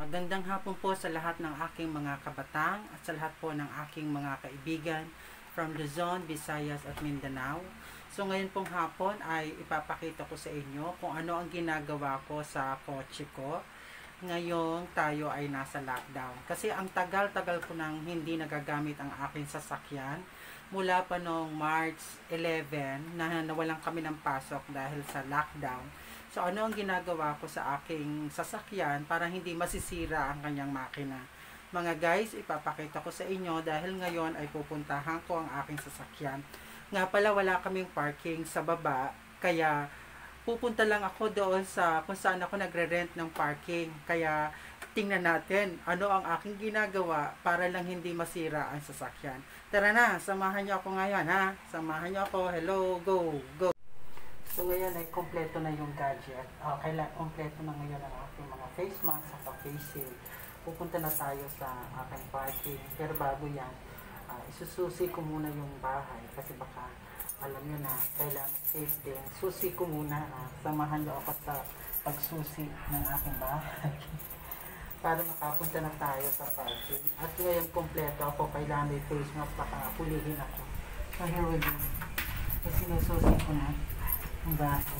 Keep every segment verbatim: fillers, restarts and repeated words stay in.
Magandang hapon po sa lahat ng aking mga kabatang at sa lahat po ng aking mga kaibigan from Luzon, Visayas at Mindanao. So ngayon pong hapon ay ipapakita ko sa inyo kung ano ang ginagawa ko sa kotse ko. Ngayon tayo ay nasa lockdown. Kasi ang tagal-tagal ko nang hindi nagagamit ang aking sasakyan. Mula pa noong March eleventh na nawalan kami ng pasok dahil sa lockdown. So ano ang ginagawa ko sa aking sasakyan para hindi masisira ang kanyang makina. Mga guys, ipapakita ko sa inyo dahil ngayon ay pupuntahan ko ang aking sasakyan. Nga pala wala kaming parking sa baba, kaya pupunta lang ako doon sa kung saan ako nagre-rent ng parking. Kaya tingnan natin ano ang aking ginagawa para lang hindi masira ang sasakyan. Tara na, samahan niyo ako ngayon ha. Samahan niyo ako. Hello, go, go. So ngayon ay kompleto na yung gadget. Uh, kailan kompleto na ngayon ang aking mga face mask at face shield. Pupunta na tayo sa aking parking. Pero bago yan, uh, isususi ko muna yung bahay kasi baka alam nyo na, kailangan safe din. Susi ko muna. Uh, samahan nyo ako sa pagsusi ng aking bahay. Para makapunta na tayo sa parking. At ngayon kompleto ako. Kailangan may face mask, baka hulihin ako. So here we go. So sinususi ko na ang bahay.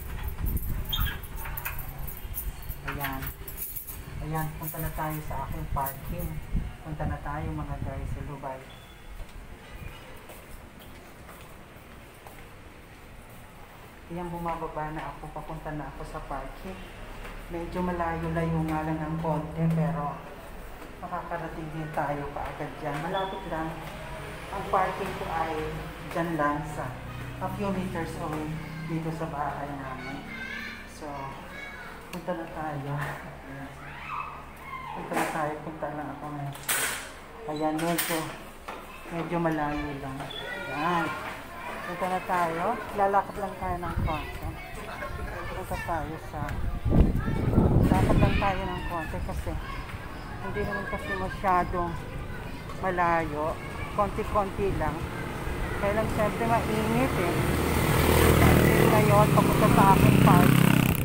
Ayan. Ayan, punta na tayo sa aking parking. Punta na tayo mga guys sa Dubai. Ayan, bumababa na ako. Papunta na ako sa parking. Medyo malayo-layo nga lang ng konti pero makakarating din tayo kaagad dyan. Malapit lang. Ang parking ko ay dyan lang sa a few meters away dito sa bahay namin. So, punta na tayo. Punta na tayo. Punta lang ako ngayon. Ayan, medyo medyo malayo lang. Ayan. Punta na tayo. Lalakad lang tayo ng konti. Punta tayo sa lalakad lang tayo ng konti kasi hindi naman kasi masyadong malayo. Konti-konti lang. Kaya lang siyempre mainit eh. Ngayon, papunta sa aking park.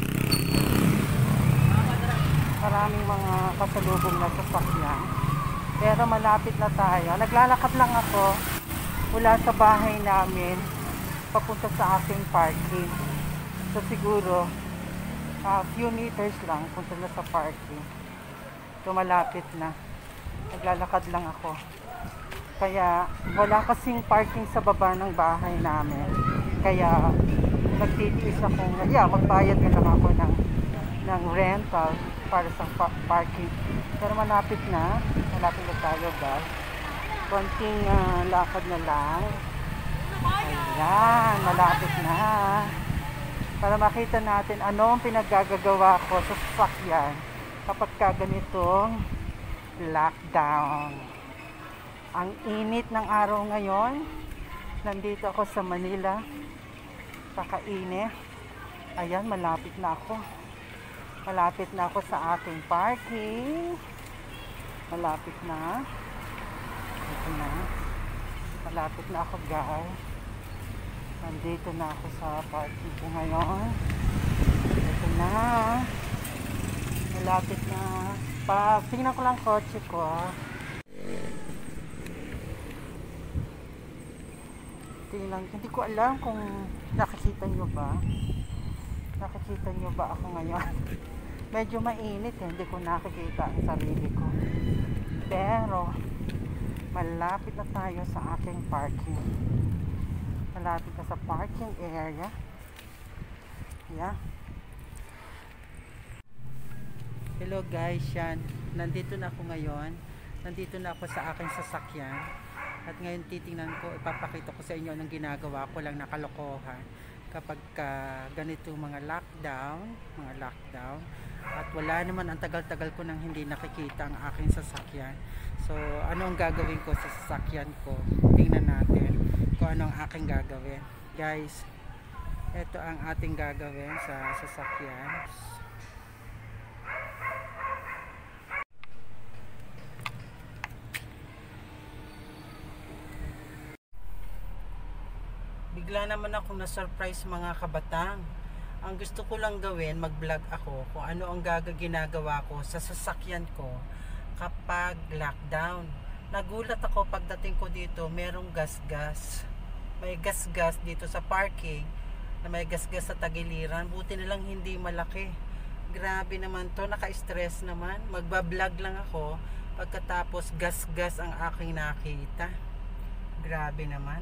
Maraming mga kasalubong na sasakyan. Pero malapit na tayo. Naglalakad lang ako mula sa bahay namin papunta sa aking parking. So siguro, a uh, few meters lang punta na sa parking. So malapit na. Naglalakad lang ako. Kaya wala kasing parking sa baba ng bahay namin. Kaya nagtitiis akong, yeah, magbayad na lang ako ng, ng rental para sa pa parking. Pero malapit na. Malapit na tayo guys. Konting uh, lakad na lang. Ayan, malapit na. Para makita natin anong pinaggagawa ko sa sasakyan kapag ka ganitong lockdown. Ang init ng araw ngayon. Nandito ako sa Manila. Kakainit. Ayan, malapit na ako. Malapit na ako sa ating parking. Malapit na. Ito na. Malapit na ako guys. Nandito na ako sa parking ko ngayon. Ito na. Malapit na. Pa, tingnan ko lang kotse ko. Tingnan, hindi ko alam kung nakikita nyo ba. Nakikita nyo ba ako ngayon? Medyo mainit eh. Hindi ko nakikita ang sarili ko. Pero, malapit na tayo sa aking parking. Malapit na sa parking area. Yeah. Hello guys, yan. Nandito na ako ngayon. Nandito na ako sa aking sasakyan. At ngayon titingnan ko, ipapakita ko sa inyo ng ginagawa ko lang na kalokohan kapag uh, ganito mga lockdown, mga lockdown. At wala naman, ang tagal-tagal ko nang hindi nakikita ang aking sasakyan. So, ano ang gagawin ko sa sasakyan ko? Tingnan natin kung ano ang aking gagawin. Guys, ito ang ating gagawin sa sasakyan. Bigla naman akong na-surprise mga kabatang. Ang gusto ko lang gawin, mag-vlog ako kung ano ang gaga ginagawa ko sa sasakyan ko kapag lockdown. Nagulat ako pagdating ko dito, merong gas-gas. May gas-gas dito sa parking na may gas-gas sa tagiliran. Buti na lang hindi malaki. Grabe naman to, naka-stress naman. Magba-vlog lang ako pagkatapos gas-gas ang aking nakita. Grabe naman.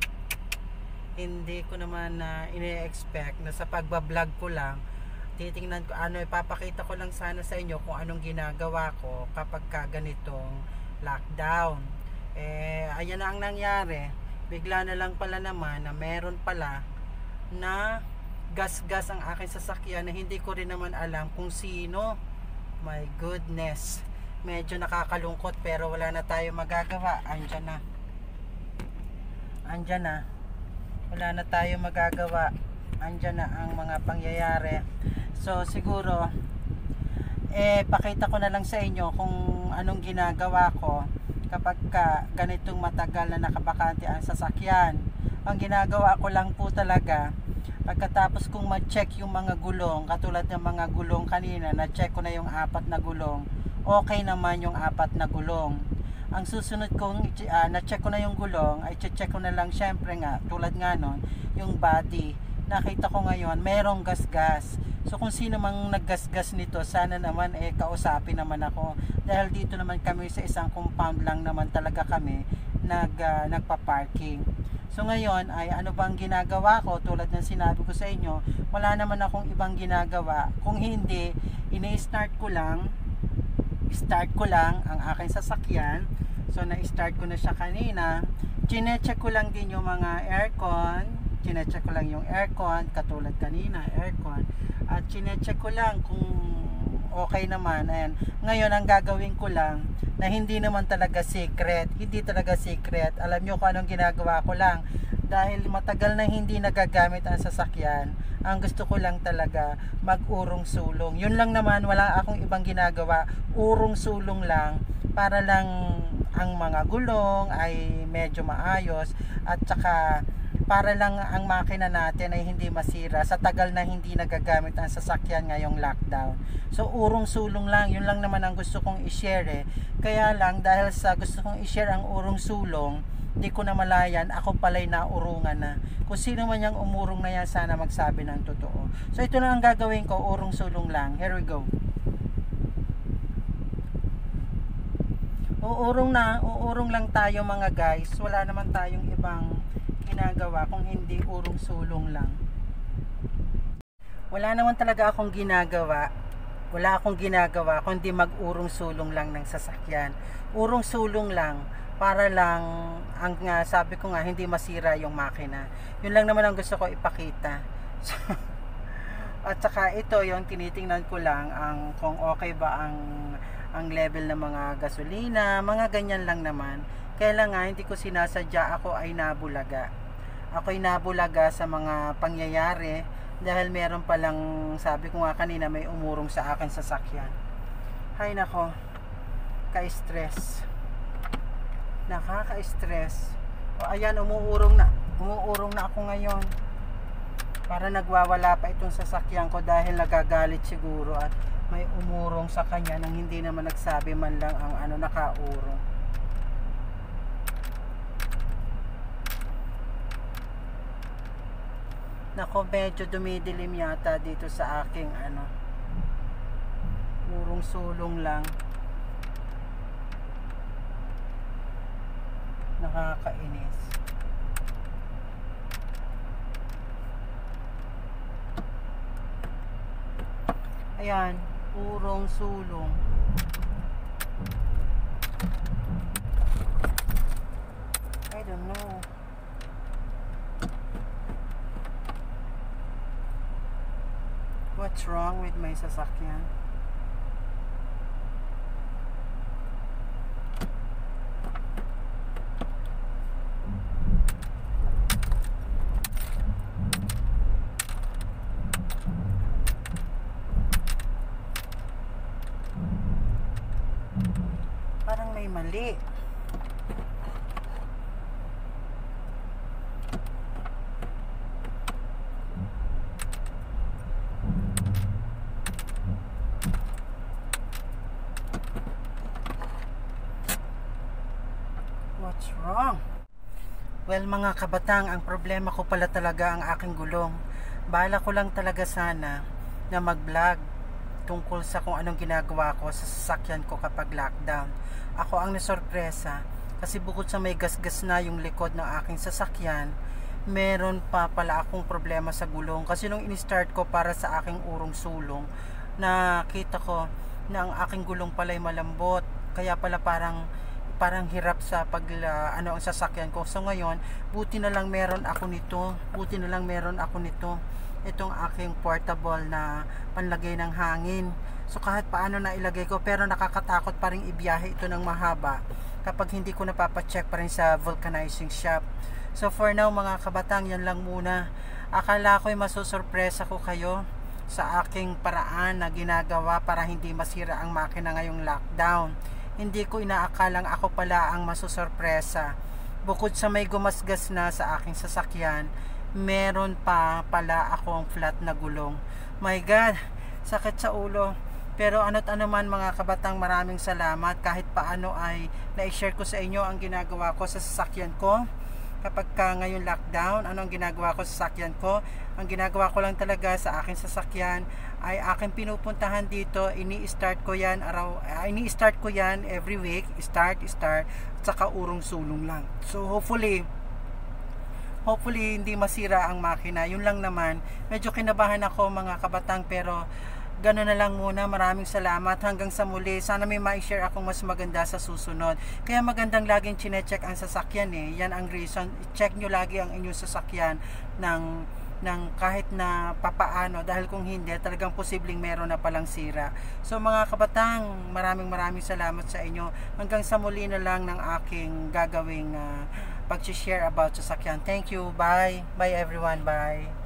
Hindi ko naman na uh, ine-expect na sa pagbablog ko lang, titingnan ko ano, ipapakita ko lang sana sa inyo kung anong ginagawa ko kapag ka ganitong lockdown. Eh, ayan na ang nangyari. Bigla na lang pala naman na meron pala na gas-gas ang aking sasakyan na hindi ko rin naman alam kung sino. My goodness. Medyo nakakalungkot pero wala na tayo magagawa. Andyan na. Andyan na. Wala na tayo magagawa. Andyan na ang mga pangyayari. So siguro eh pakita ko na lang sa inyo kung anong ginagawa ko kapag ka ganitong matagal na nakabakante ang sasakyan. Ang ginagawa ko lang po talaga, pagkatapos kong ma-check yung mga gulong, katulad ng mga gulong kanina, na-check ko na yung apat na gulong, okay naman yung apat na gulong. Ang susunod kong uh, na-check ko na yung gulong, ay check ko na lang syempre nga, tulad nga nun, yung body. Nakita ko ngayon, merong gas-gas. So kung sino mang naggas-gas nito, sana naman eh kausapin naman ako. Dahil dito naman kami sa isang compound lang naman talaga kami nag, uh, nagpa-parking. So ngayon ay ano bang ginagawa ko, tulad ng sinabi ko sa inyo, wala naman akong ibang ginagawa. Kung hindi, ini-start ko lang, start ko lang ang aking sasakyan. So na-start ko na siya kanina. Chine-check ko lang din yung mga aircon. Chine-check ko lang yung aircon, katulad kanina, aircon. At chine-check ko lang kung okay naman. Ayan. Ngayon ang gagawin ko lang, na hindi naman talaga secret, hindi talaga secret. Alam nyo kung anong ginagawa ko lang. Dahil matagal na hindi nagagamit ang sasakyan, ang gusto ko lang talaga mag-urong sulong. Yun lang naman, wala akong ibang ginagawa. Urong sulong lang para lang ang mga gulong ay medyo maayos at saka para lang ang makina natin ay hindi masira sa tagal na hindi nagagamit ang sasakyan ngayong lockdown. So urong sulong lang, yun lang naman ang gusto kong i-share eh. Kaya lang dahil sa gusto kong i-share ang urong sulong, hindi ko na malayan, ako pala'y naurungan na. Kung sino man yung umurong na yan, sana magsabi ng totoo. So ito na ang gagawin ko, urong sulong lang. Here we go. Uurong na, uurong lang tayo mga guys. Wala naman tayong ibang ginagawa kung hindi urong sulong lang. Wala naman talaga akong ginagawa. Wala akong ginagawa kundi mag-urong sulong lang ng sasakyan. Urong sulong lang para lang ang uh, sabi ko nga hindi masira yung makina. Yun lang naman ang gusto ko ipakita. So, at saka ito yung tinitingnan ko lang ang kung okay ba ang ang level ng mga gasolina, mga ganyan lang naman. Kaya lang nga, hindi ko sinasadya ako ay nabulaga. Ako'y nabulaga sa mga pangyayari dahil meron palang, sabi ko nga kanina, may umurong sa akin sasakyan. Hay nako, ka-stress. Nakaka-stress. O ayan, umuurong na. Umuurong na ako ngayon. Para nagwawala pa itong sasakyan ko dahil nagagalit siguro at may umurong sa kanya nang hindi naman nagsabi man lang ang ano nakaurong. Nako, medyo dumidilim yata dito sa aking ano, urong sulong lang. Nakakainis. Ayan, urong sulong. I don't know. What's wrong with my sasakyan? Parang may mali. What's wrong? Well, mga kabatang, ang problema ko pala talaga ang aking gulong. Bala ko lang talaga sana na mag-vlog tungkol sa kung anong ginagawa ko sa sasakyan ko kapag lockdown. Ako ang nasorpresa kasi bukod sa may gasgas na yung likod ng aking sasakyan, meron pa pala akong problema sa gulong. Kasi nung in-start ko para sa aking urong sulong, nakita ko na ang aking gulong pala ay malambot. Kaya pala parang parang hirap sa pag uh, ano ang sasakyan ko. So ngayon, buti na lang meron ako nito. Buti na lang meron ako nito. Itong aking portable na panlagay ng hangin. So kahit paano na ilagay ko, pero nakakatakot pa rin ibiyahe ito ng mahaba kapag hindi ko napapacheck pa rin sa vulcanizing shop. So for now mga kabatang, yan lang muna. Akala ko'y masusurpresa ko kayo sa aking paraan na ginagawa para hindi masira ang makina ngayong lockdown. Hindi ko inaakalang ako pala ang masusurpresa. Bukod sa may gumasgas na sa aking sasakyan, meron pa pala akong flat na gulong. My God, sakit sa ulo. Pero ano't ano man mga kabatang, maraming salamat. Kahit paano ay na-share ko sa inyo ang ginagawa ko sa sasakyan ko. Kapag ka ngayon lockdown, ano ang ginagawa ko sa sasakyan ko? Ang ginagawa ko lang talaga sa aking sasakyan ay aking pinupuntahan dito. Ini-start ko yan araw, uh, ini-start ko yan every week. Start, start, at saka urong sulong lang. So hopefully, hopefully hindi masira ang makina. Yun lang naman. Medyo kinabahan ako mga kabatang, pero gano'n na lang muna. Maraming salamat. Hanggang sa muli. Sana may ma-share akong mas maganda sa susunod. Kaya magandang laging chinecheck ang sasakyan eh. Yan ang reason. Check nyo lagi ang inyong sasakyan ng, ng kahit na papaano. Dahil kung hindi, talagang posibleng meron na palang sira. So mga kabatang, maraming maraming salamat sa inyo. Hanggang sa muli na lang ng aking gagawing uh, pag-share about sasakyan. Thank you. Bye. Bye everyone. Bye.